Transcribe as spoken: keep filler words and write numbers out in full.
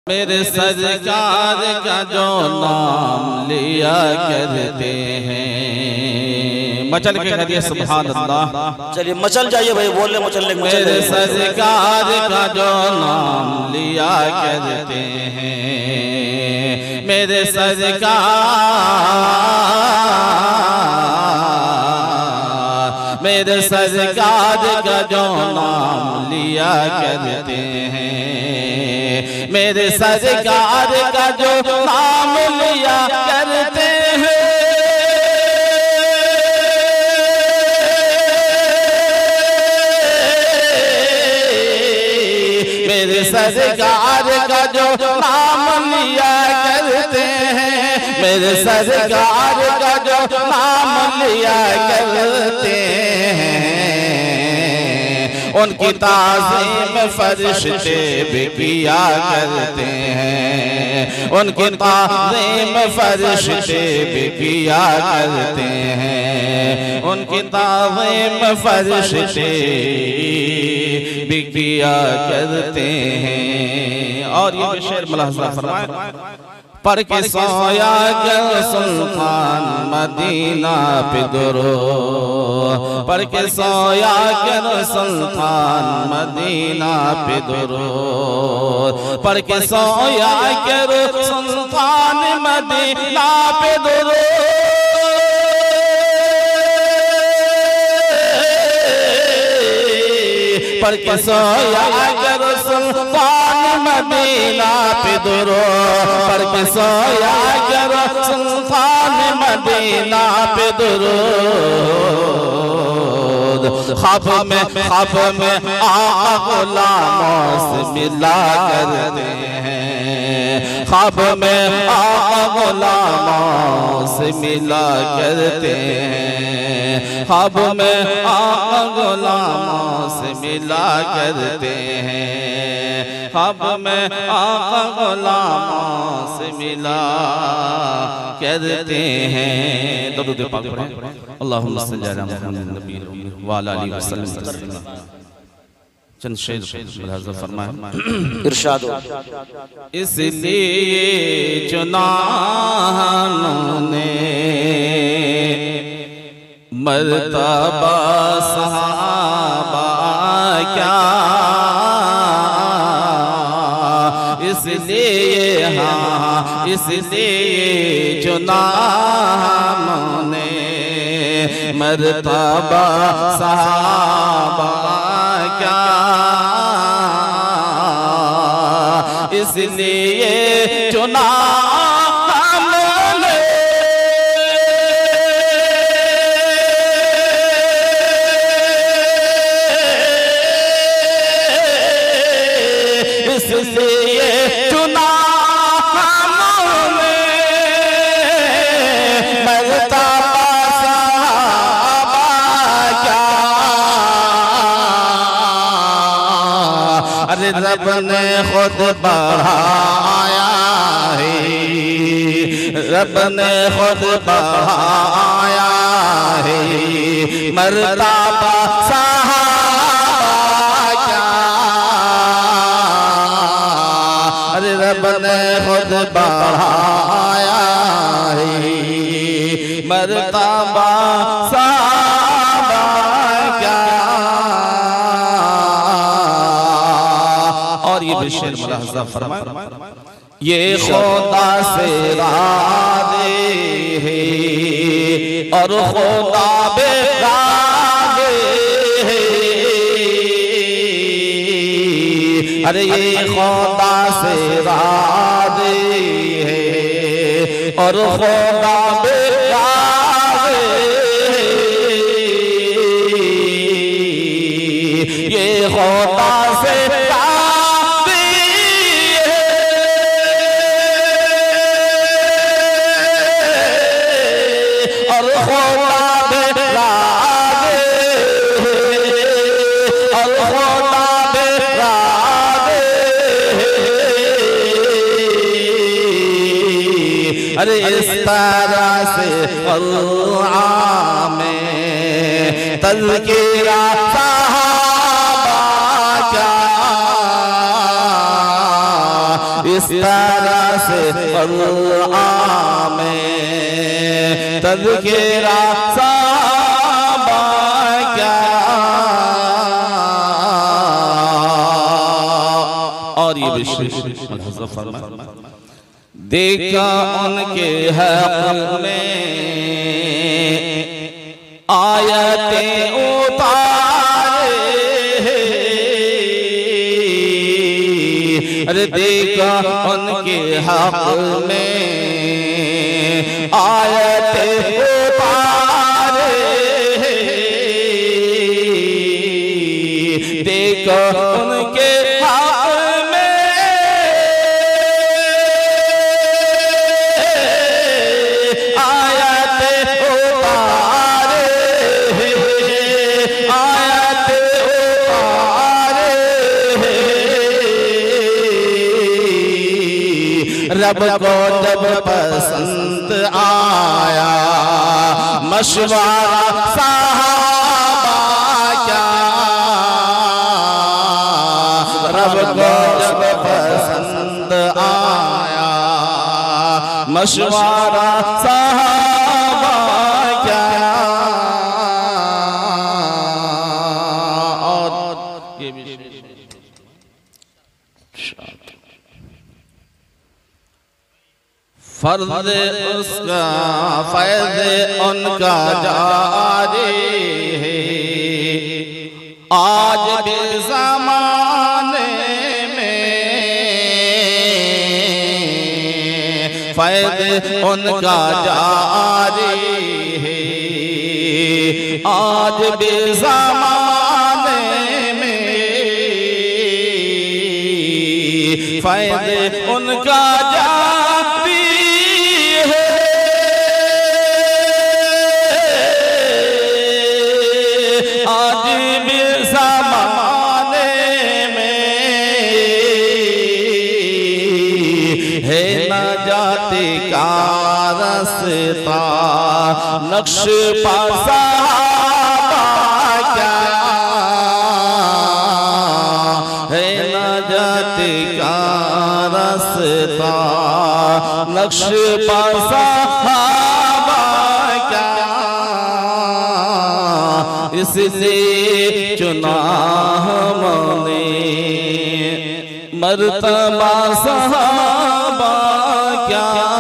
मेरे सरकार का जो नाम लिया करते हैं। मचल के करिए सुभान अल्लाह। चलिए मचल जाइए भाई, बोल ले मचल। मेरे सरकार का जो नाम लिया करते हैं, मेरे सरकार, मेरे सरकार का जो नाम लिया करते हैं, मेरे सरकार का जो नाम लिया करते हैं, मेरे सरकार का जो नाम लिया करते हैं, मेरे सरकार का जो नाम लिया करते हैं, उनकी ताज़ीम फरिश्ते भी किया करते हैं, उनकी ताज़ीम फरिश्ते भी किया करते हैं, उनकी ताज़ीम फरिश्ते भी किया करते हैं। और ये शेर मुलाहिज़ा फरमाए, पढ़ के सोया कर सुल्तान मदीना पे दुरूद, पढ़ के सोया कर सुल्तान मदीना पे दुरूद, पढ़ के सोया कर सुल्तान मदीना पे दुरूद, पढ़ के सोया कर सुल्तान मदीना पे दुरूद, पढ़ के सोया कर सुल्तान मदीना पे दुरूद। ख्वाब में ख्वाब में आका गुलामों से मिला करते हैं, ख्वाब में आका गुलामों से मिला करते हैं, ख्वाब में आका गुलामों से मिला करते हैं, ख्वाब में आका गुलामों से मिला करते हैं। दरूद पाक पढ़ें, अल्लाहुम्मा सल्ली अला मुहम्मद नबील उम्मी व अला आलिहि वसल्लम। चंद शेर मुलाहिज़ा फरमाएं, इरशाद। इसलिए चुना हमने मर्तबा सहाबा क्या, इसलिए हाँ इसलिए चुना हमने मर्तबा सहाबा क्या, इसलिए चुना हमने, इसलिए चुना हमने मर्तबा सहाबा क्या। अरे रब ने खुद बढ़ाया है, रब ने खुद बढ़ाया है मर्तबा सहाबा क्या। अरे रब ने खुद बढ़ाया है मर्तबा सहाबा क्या। और ये भी शेर मुलाहिज़ा फरमाए, ये खुदा से राज़े है और खुदा बेराज़े है। अरे ये खुदा से राज़े है और खुदा बेराज़े है। ये खुदा से अरे इस तरह से अल्लाह में तज़किरा सहाबा क्या, इस इस तरह से कुरान में तज़किरा सहाबा क्या। और ये विशेष देखा उनके हक़ में आयतें उतारे, अरे देखा उनके हक़ में आयतें उतारे, देखा उनके रब को जब पसंद आया मशवरा सहाबा क्या। रब को जब पसंद आया मशवरा सहाबा क्या। और ये भी फर्ज उसका फैज़ उनका जारी है, आज भी ज़माने में फैज़ उनका जारी है, आज भी ज़माने में फैज़ उनका जारी है। आज भी ज़माने में है नजात का रास्ता, नक्श पासा क्या है नजात का रास्ता, नक्श पासा क्या। इसलिए चुना हमने मर्तबा सहाबा क्या।